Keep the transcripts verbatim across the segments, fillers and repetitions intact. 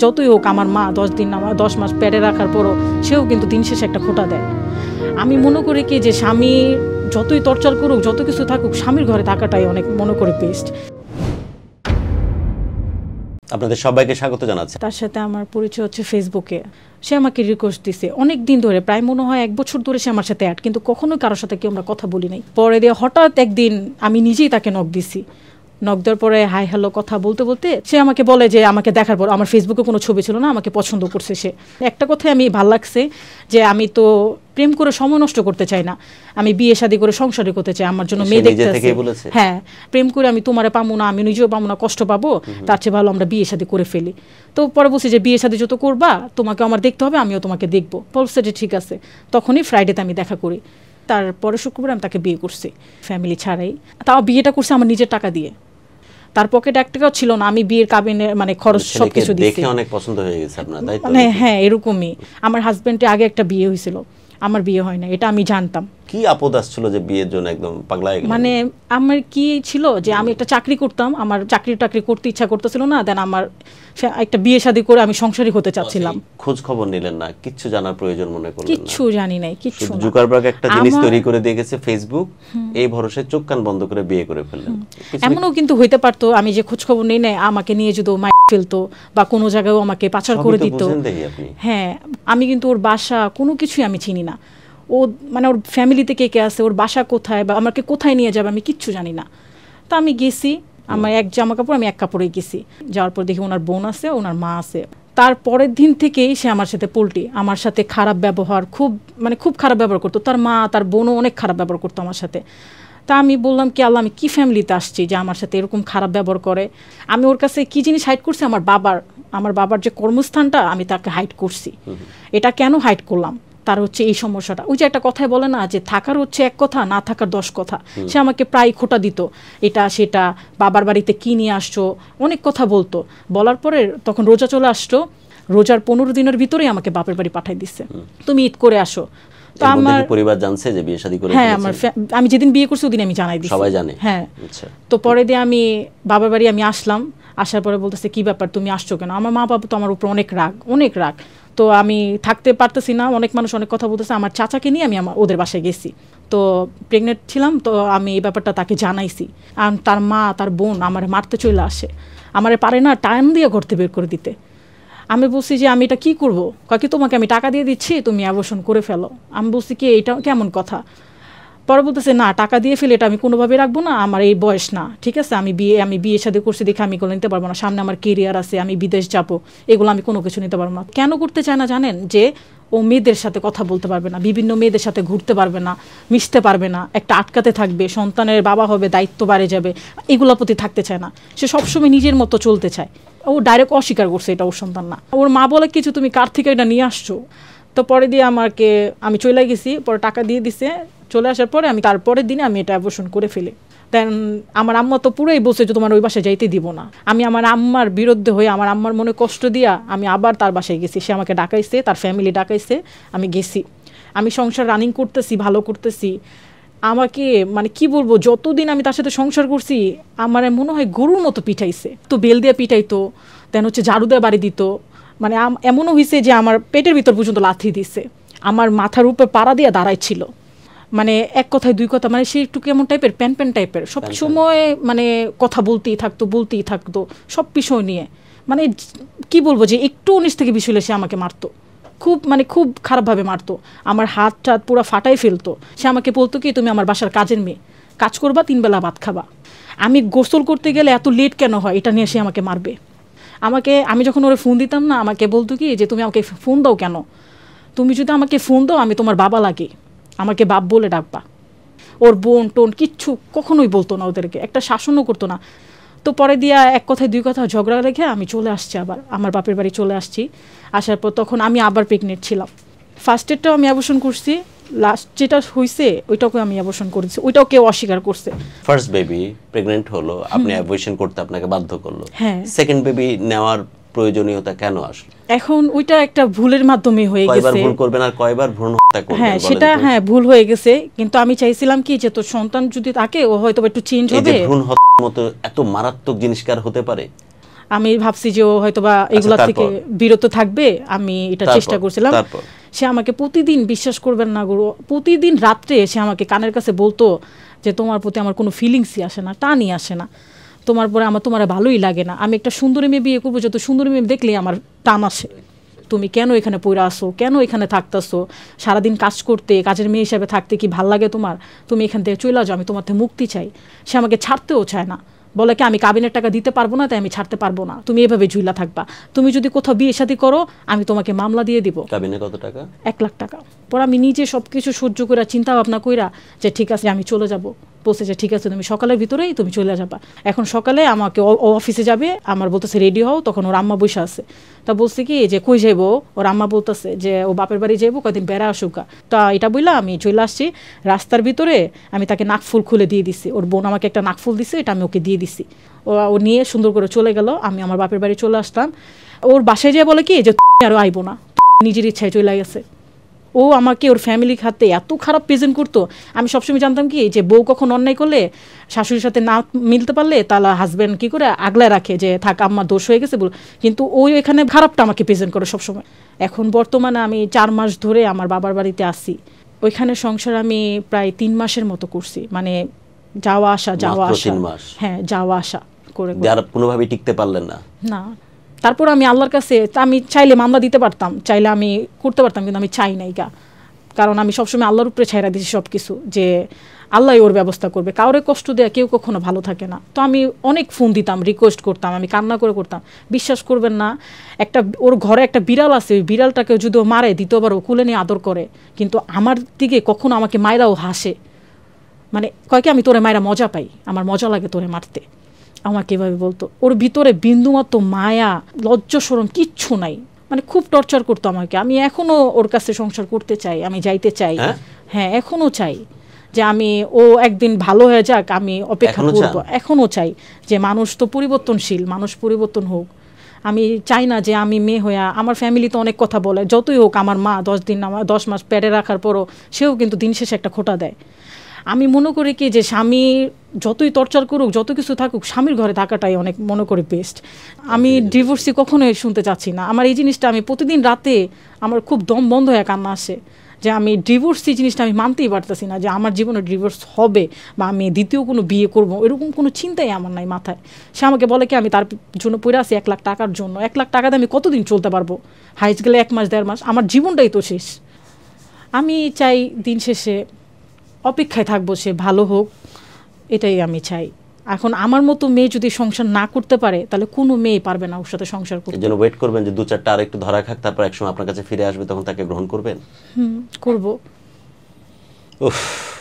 যতই হোক আমার মা দশ দিন আমার দশ মাস পেটে রাখার পরও সেও কিন্তু দিন শেষে একটা খোঁটা দেয়। আমি মনে করি কি যে স্বামী যতই টর্চার করুক, যত কিছু থাকুক, স্বামীর ঘরে থাকাটাই অনেক মনে করে বেস্ট। আপনাদের সবাইকে স্বাগত জানাচ্ছি। তার সাথে আমার পরিচয় হচ্ছে ফেসবুকে। সে আমাকে রিকোয়েস্ট দিছে অনেক দিন ধরে, প্রায় মনে হয় এক বছর ধরে সে আমার সাথে অ্যাড, কিন্তু কখনোই কারোর সাথে কি আমরা কথা বলি নাই। পরে দিয়ে হঠাৎ একদিন আমি নিজেই তাকে নক দিছি। নক দেওয়ার পরে হাই হ্যালো কথা বলতে বলতে সে আমাকে বলে যে আমাকে দেখার পর আমার ফেসবুকে কোনো ছবি ছিল না, আমাকে পছন্দ করছে সে। একটা কথাই আমি ভাল লাগছে যে আমি তো প্রেম করে সময় নষ্ট করতে চাই না, আমি বিয়ে শাদী করে সংসারই করতে চাই, আমার জন্য মেয়ে দেখতে আছে। হ্যাঁ, প্রেম করে আমি তোমারে পাবো না, আমি নিজেও পাবো না, কষ্ট পাবো, তার চেয়ে ভালো আমরা বিয়ে শাদী করে ফেলি। তো পরে বলছি যে বিয়ে শাদী যত করবা তোমাকে আমার দেখতে হবে, আমিও তোমাকে দেখবো। বলছে যে ঠিক আছে। তখনই ফ্রাইডেতে আমি দেখা করি, তারপরে শুক্রবার আমি তাকে বিয়ে করছি ফ্যামিলি ছাড়াই। তাও বিয়েটা করছে আমার নিজের টাকা দিয়ে, তার পকেটে এক টাকাও ছিল না। আমি বিয়ের কাবিনের মানে খরচ সবকিছু দিয়েছি। দেখে অনেক পছন্দ হয়ে গেছে আপনার, তাই তো? মানে হ্যাঁ, এরকমই। আমার হাজবেন্ডের আগে একটা বিয়ে হয়েছিল, আমার বিয়ে হয় না, এটা আমি জানতাম। কি আপদ আসছিল যে বিয়ের জন্য একদম পাগলা হয়ে গেলেন? মানে আমার কি ছিল যে আমি একটা চাকরি করতাম, আমার চাকরি টাকরি করতে ইচ্ছা করতেছিল না, দেন আমার একটা বিয়ে শাদী করে আমি সংসারী হতে চাচ্ছিলাম। খোঁজ খবর নিলেন না, কিচ্ছু জানার প্রয়োজন মনে করলেন না? কিচ্ছু জানি নাই, কিচ্ছু না। জুকারবার্গ একটা জিনিস তৈরি করে দিয়ে গেছে ফেসবুক, এই ভরসায় চোখ কান বন্ধ করে বিয়ে করে ফেললেন। এমনও কিন্তু হইতে পারতো আমি যে খোঁজ খবর নেই নাই, আমাকে নিয়ে যদি মাই ফেলতো বা কোনো জায়গায় আমাকে পাচার করে দিত। হ্যাঁ, আমি কিন্তু ওর বাসা কোনো কিছুই আমি চিনি না। ও মানে ওর ফ্যামিলিতে কে কে আছে, ওর বাসা কোথায় বা আমাকে কোথায় নিয়ে যাবে আমি কিচ্ছু জানি না। তা আমি গেছি, আমার এক জামা কাপড় আমি এক কাপড়েই গেছি। যাওয়ার পর দেখি ওনার বোন আছে, ওনার মা আছে। তার পরের দিন থেকেই সে আমার সাথে পোল্টি, আমার সাথে খারাপ ব্যবহার, খুব মানে খুব খারাপ ব্যবহার করতো। তার মা তার বোনও অনেক খারাপ ব্যবহার করতো আমার সাথে। তা আমি বললাম কি আল্লাহ, আমি কি ফ্যামিলিতে আসছি যে আমার সাথে এরকম খারাপ ব্যবহার করে। আমি ওর কাছে কি জিনিস হাইড করছি, আমার বাবার আমার বাবার যে কর্মস্থানটা আমি তাকে হাইড করছি। এটা কেন হাইড করলাম, তার হচ্ছে এই সমস্যাটা। ওই যে একটা কথাই বলে না যে থাকার হচ্ছে এক কথা, না থাকার দশ কথা। সে আমাকে প্রায় খোঁটা দিত, এটা সেটা, বাবার বাড়িতে কি নিয়ে আসছো, অনেক কথা বলতো। বলার পরে তখন রোজা চলে আসতো, রোজার পনেরো দিনের ভিতরেই আমাকে বাপের বাড়ি পাঠাই দিচ্ছে, তুমি ঈদ করে আসো। তো আমার পরিবার জানছে যে বিয়ে শাদী করে? হ্যাঁ, আমার আমি যেদিন বিয়ে করছি ওদিন আমি জানাই দিছি, সবাই জানে। হ্যাঁ। তো পরে দিয়ে আমি বাবার বাড়ি আমি আসলাম, আসার পরে বলতেছে কি ব্যাপার তুমি আসছো কেন? আমার মা বাবা তো আমার উপর অনেক রাগ, অনেক রাগ। তো আমি থাকতে পারতেছি না, অনেক মানুষ অনেক কথা বলতেছে। আমার চাচাকে নিয়ে আমি আমার ওদের বাসায় গেছি, তো প্রেগনেন্ট ছিলাম। তো আমি এই ব্যাপারটা তাকে জানাইছি, আর তার মা তার বোন আমার মারতে চলে আসে, আমারে পারে না টাইম দিয়ে ঘর থেকে বের করে দিতে। আমি বলছি যে আমি এটা কী করবো, কাকি তোমাকে আমি টাকা দিয়ে দিচ্ছি, তুমি অ্যাবর্শন করে ফেলো। আমি বলছি কি এটা কেমন কথা? পরে বলতেছে না, টাকা দিয়ে ফেলে এটা আমি কোনোভাবে রাখবো না, আমার এই বয়স না, ঠিক আছে, আমি বিয়ে আমি বিয়ে শাদী করছি দেখে আমি এগুলো নিতে পারবো না, সামনে আমার কেরিয়ার আছে, আমি বিদেশ যাবো, এগুলো আমি কোনো কিছু নিতে পারবো না। কেন করতে চায় না জানেন? যে ও মেয়েদের সাথে কথা বলতে পারবে না, বিভিন্ন মেয়েদের সাথে ঘুরতে পারবে না, মিশতে পারবে না, একটা আটকাতে থাকবে, সন্তানের বাবা হবে, দায়িত্ব বাড়ে যাবে, এগুলোর প্রতি থাকতে চায় না। সে সবসময় নিজের মতো চলতে চায়। ও ডাইরেক্ট অস্বীকার করছে এটা ওর সন্তান না। ওর মা বলে কিছু তুমি কার থেকে এটা নিয়ে আসছো। তো পরে দিয়ে আমাকে আমি চলে গেছি, পরে টাকা দিয়ে দিছে। চলে আসার পরে আমি তারপরের দিনে আমি এটা অ্যাবর্শন করে ফেলি। দেন আমার আম্মা তো পুরোই বলছে যে তোমার ওই বাসায় যাইতে দিব না। আমি আমার আম্মার বিরুদ্ধে হয়ে, আমার আম্মার মনে কষ্ট দিয়া আমি আবার তার বাসায় গেছি। সে আমাকে ডাকাইছে, তার ফ্যামিলি ডাকাইছে, আমি গেছি। আমি সংসার রানিং করতেছি, ভালো করতেছি। আমাকে মানে কি বলবো, যতদিন আমি তার সাথে সংসার করছি আমার মনে হয় গরুর মতো পিঠাইছে। তো বেল দিয়ে পিঠাইতো, দেন হচ্ছে ঝাড়ু দিয়ে বাড়ি দিত। মানে এমনও হয়েছে যে আমার পেটের ভিতর পর্যন্ত লাথি দিছে, আমার মাথার উপর পাড়া দিয়ে দাঁড়াইছিল। মানে এক কথায় দুই কথা, মানে সে একটু কেমন টাইপের, প্যান প্যান টাইপের, সব সময় মানে কথা বলতেই থাকতো বলতেই থাকতো সব বিষয় নিয়ে। মানে কি বলবো যে একটু উনিশ থেকে বিশ হলে সে আমাকে মারতো, খুব মানে খুব খারাপভাবে মারতো। আমার হাত টাত পুরো ফাটাই ফেলতো। সে আমাকে বলতো কি তুমি আমার বাসার কাজের মেয়ে, কাজ করবা, তিন বেলা ভাত খাবা। আমি গোসল করতে গেলে এত লেট কেন হয় এটা নিয়ে সে আমাকে মারবে। আমাকে আমি যখন ওরে ফোন দিতাম না, আমাকে বলতো কি যে তুমি আমাকে ফোন দাও কেন, তুমি যদি আমাকে ফোন দাও আমি তোমার বাবা লাগে, আমাকে বাপ বলে ডাকবা। ওর বোন টোন কিচ্ছু কখনোই বলতো না ওদেরকে, একটা শাসনও করতো না। তো পরে দিয়া এক কথায় দুই কথা ঝগড়া রেখে আমি চলে আসছি, আবার আমার বাপের বাড়ি চলে আসছি। আসার পর তখন আমি আবার প্রেগনেন্ট ছিলাম। ফার্স্ট এডটাও আমি অ্যাবর্শন করছি, লাস্ট যেটা হইছে ওইটাকে আমি অ্যাবর্শন করেছি, ওইটাও কেউ অস্বীকার করছে। ফার্স্ট বেবি প্রেগন্যান্ট হলো, আপনি অ্যাবর্শন করতে আপনাকে বাধ্য করলো। হ্যাঁ, সেকেন্ড বেবি নেওয়ার প্রয়োজনীয়তা কেন আসলো? এখন ওইটা একটা ভুলের মাধ্যমে হয়ে গেছে। কয়বার ভুল করবেন আর কয়বার ভ্রূণ হত্যা করবেন? হ্যাঁ, সেটা হ্যাঁ ভুল হয়ে গেছে, কিন্তু আমি চাইছিলাম কি যে তোর সন্তান যদি থাকে ও হয়তো একটু চেঞ্জ হবে। এই যে ভ্রূণ হত্যার মতো এত মারাত্মক জিনিস কার হতে পারে? আমি ভাবছি যে ও হয়তোবা এগুলা থেকে বিরত থাকবে, আমি এটা চেষ্টা করছিলাম। সে আমাকে প্রতিদিন, বিশ্বাস করবেন না গুরু, প্রতিদিন রাত্রে সে আমাকে কানের কাছে বলতো যে তোমার প্রতি আমার কোনো ফিলিংসই আসে না, টানই আসে না, তোমার পরে আমার তোমার ভালোই লাগে না, আমি একটা সুন্দরী মেয়ে বিয়ে করবো, যত সুন্দরী মেয়ে দেখলেই আমার টান আসে, তুমি কেন এখানে পড়ে আসো, কেন এখানে থাকতেছো, সারাদিন কাজ করতে, কাজের মেয়ে হিসাবে থাকতে কি ভাল লাগে তোমার, তুমি এখান থেকে চলে যাও, আমি তোমার থেকে মুক্তি চাই। সে আমাকে ছাড়তেও চায় না, বলে কি আমি কাবিনের টাকা দিতে পারবো না, তাই আমি ছাড়তে পারবো না, তুমি এভাবে ঝুইলা থাকবা, তুমি যদি কোথাও বিয়ে শাদী করো আমি তোমাকে মামলা দিয়ে দিব। কাবিনে কত টাকা? এক লাখ টাকা। পর আমি নিজে সব কিছু সহ্য করে চিন্তা ভাবনা কইরা যে ঠিক আছে আমি চলে যাব, বলছে যে ঠিক আছে তুমি সকালের ভিতরেই তুমি চলে যাবা। এখন সকালে আমাকে ও অফিসে যাবে, আমার বলতেছে রেডি হও, তখন ওর আম্মা বসে আছে, তা বলছে কি যে কই যাইবো, ওর আম্মা বলতেছে যে ও বাপের বাড়ি যাইবো, কয়েকদিন বেড়া আসুকা। তা এটা বললা আমি চলে আসছি, রাস্তার ভিতরে আমি তাকে নাকফুল খুলে দিয়ে দিছি, ওর বোন আমাকে একটা নাকফুল দিছে, এটা আমি ওকে দিয়ে দিছি, ও ও নিয়ে সুন্দর করে চলে গেল। আমি আমার বাপের বাড়ি চলে আসলাম। ওর বাসায় যেয়ে বলে কি যে আরও আইবো না, নিজের ইচ্ছায় চলে গেছে। ও আমাকে ওর ফ্যামিলি খাতে এত খারাপ প্রেজেন্ট করতো। আমি সবসময় জানতাম কি যে বউ কখন অন্যায় করলে, শাশুড়ির সাথে না মিলতে পারলে তাহলে হাজব্যান্ড কি করে আগলায় রাখে যে থাক আমার দোষ হয়ে গেছে বল, কিন্তু ওই এখানে খারাপটা আমাকে প্রেজেন্ট করে সবসময়। এখন বর্তমানে আমি চার মাস ধরে আমার বাবার বাড়িতে আসি, ওইখানে সংসার আমি প্রায় তিন মাসের মতো করছি, মানে যাওয়া আসা যাওয়া আসা হ্যাঁ যাওয়া আসা করে কোনোভাবেই টিকতে পারলেন না। না, তারপর আমি আল্লাহর কাছে, আমি চাইলে মামলা দিতে পারতাম, চাইলে আমি করতে পারতাম, কিন্তু আমি চাই নাই গা, কারণ আমি সবসময় আল্লাহর উপরে ছাইরা দিছি সব কিছু, যে আল্লাহ ওর ব্যবস্থা করবে, কাউরে কষ্ট দেয়া কেউ কখনো ভালো থাকে না। তো আমি অনেক ফোন দিতাম, রিকোয়েস্ট করতাম, আমি কান্না করে করতাম। বিশ্বাস করবেন না, একটা ওর ঘরে একটা বিড়াল আছে, ওই বিড়ালটাকে যদি ও মারে দ্বিতীয়বার ও কুলে নিয়ে আদর করে, কিন্তু আমার দিকে কখনো আমাকে মায়েরাও হাসে, মানে কয় কি আমি তোরে মায়েরা মজা পাই, আমার মজা লাগে তোরে মারতে, আমাকে এভাবে বলতো। ওর ভিতরে বিন্দুমাত্র মায়া লজ্জা শরম কিচ্ছু নাই, মানে খুব টর্চার করতো আমাকে। আমি এখনো ওর কাছে সংসার করতে চাই, আমি যাইতে চাই, হ্যাঁ এখনো চাই যে আমি ও একদিন ভালো হয়ে যাক, আমি অপেক্ষা করবো, এখনো চাই যে মানুষ তো পরিবর্তনশীল, মানুষ পরিবর্তন হোক। আমি চাই না যে আমি মেয়ে হইয়া, আমার ফ্যামিলি তো অনেক কথা বলে, যতই হোক আমার মা দশ দিন আমার দশ মাস পেটে রাখার পরও সেও কিন্তু দিন শেষে একটা খোঁটা দেয়। আমি মনে করি কি যে স্বামী যতই টর্চার করুক, যত কিছু থাকুক, স্বামীর ঘরে থাকাটাই অনেক মনে করি বেস্ট। আমি ডিভোর্সই কখনোই শুনতে চাচ্ছি না। আমার এই জিনিসটা আমি প্রতিদিন রাতে আমার খুব দম বন্ধ হয়ে কান্না আসে যে আমি ডিভোর্সি জিনিসটা আমি মানতেই পারতেছি না, যে আমার জীবনে ডিভোর্স হবে বা আমি দ্বিতীয় কোনো বিয়ে করব, এরকম কোনো চিন্তাই আমার নাই মাথায়। সে আমাকে বলে কি আমি তার জন্য পড়ে আসি এক লাখ টাকার জন্য, এক লাখ টাকাতে আমি কতদিন চলতে পারবো, হাইস্ট গেলে এক মাস দেড় মাস, আমার জীবনটাই তো শেষ। আমি চাই দিন শেষে অপেক্ষায় থাকবো সে ভালো হোক, এটাই আমি চাই। এখন আমার মতো মেয়ে যদি সংসার না করতে পারে, তাহলে কোনো মেয়ে পারবে না ওর সাথে সংসার করতে। এজন্য ওয়েট করবেন যে দু চারটা আর একটু ধরা খাক, তারপর একসময় আপনার কাছে ফিরে আসবে, তখন তাকে গ্রহণ করবেন। হুম, করব। উফ,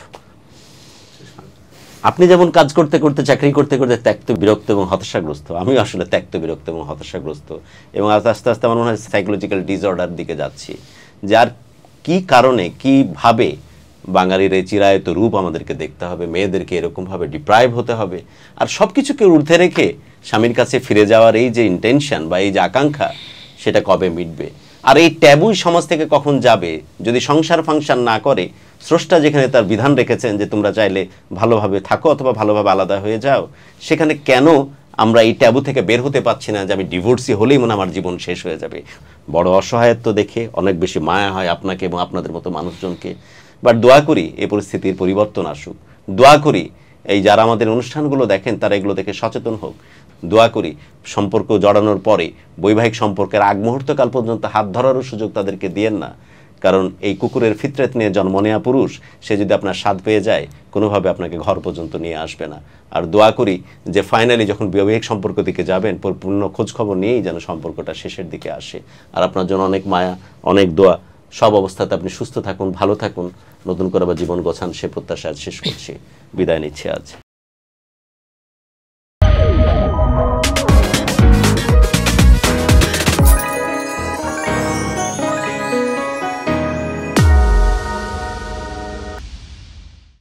আপনি যেমন কাজ করতে করতে, চাকরি করতে করতে ত্যক্ত বিরক্ত এবং হতাশাগ্রস্ত, আমিও আসলে ত্যক্ত বিরক্ত এবং হতাশাগ্রস্ত, এবং আস্তে আস্তে আমার মনে হয় সাইকোলজিক্যাল ডিসঅর্ডার দিকে যাচ্ছি। যে আর কি কারণে, কিভাবে বাঙালির এই চিরায়ত রূপ আমাদেরকে দেখতে হবে, মেয়েদেরকে এরকমভাবে ডিপ্রাইভ হতে হবে, আর সব কিছুকে ঊর্ধ্বে রেখে স্বামীর কাছে ফিরে যাওয়ার এই যে ইন্টেনশন বা এই যে আকাঙ্ক্ষা, সেটা কবে মিটবে? আর এই ট্যাবুই সমাজ থেকে কখন যাবে? যদি সংসার ফাংশন না করে, স্রষ্টা যেখানে তার বিধান রেখেছেন যে তোমরা চাইলে ভালোভাবে থাকো অথবা ভালোভাবে আলাদা হয়ে যাও, সেখানে কেন আমরা এই ট্যাবু থেকে বের হতে পারছি না যে আমি ডিভোর্সি হলেই মনে আমার জীবন শেষ হয়ে যাবে? বড় অসহায়ত্ব দেখে অনেক বেশি মায়া হয় আপনাকে এবং আপনাদের মতো মানুষজনকে। বাট দোয়া করি এই পরিস্থিতির পরিবর্তন আসুক, দোয়া করি এই যারা আমাদের অনুষ্ঠানগুলো দেখেন তারা এগুলো দেখে সচেতন হোক, দোয়া করি সম্পর্ক জড়ানোর পরে বৈবাহিক সম্পর্কের আগ মুহূর্তকাল পর্যন্ত হাত ধরারও সুযোগ তাদেরকে দিয়েন না, কারণ এই কুকুরের ফিতরত নিয়ে জন্ম নেয়া পুরুষ, সে যদি আপনার স্বাদ পেয়ে যায় কোনোভাবে আপনাকে ঘর পর্যন্ত নিয়ে আসবে না। আর দোয়া করি যে ফাইনালি যখন বৈবাহিক সম্পর্ক দিকে যাবেন, পূর্ণ খোঁজখবর নিয়েই যেন সম্পর্কটা শেষের দিকে আসে। আর আপনার জন্য অনেক মায়া, অনেক দোয়া। সব অবস্থাতে আপনি সুস্থ থাকুন, ভালো থাকুন, নতুন করে আবার জীবন গোছান, সে প্রত্যাশা আজ শেষ করছি, বিদায় নিচ্ছি আজ।